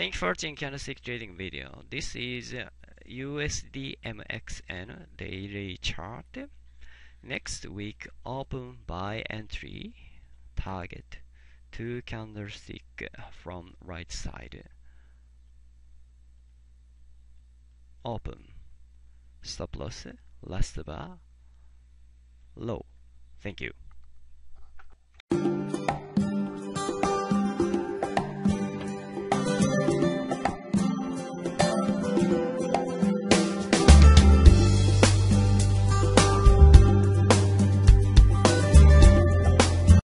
Thank you for watching Candlestick Trading video. This is USDMXN daily chart. Next week open buy entry target 2 candlestick from right side. Open. Stop loss last bar low. Thank you.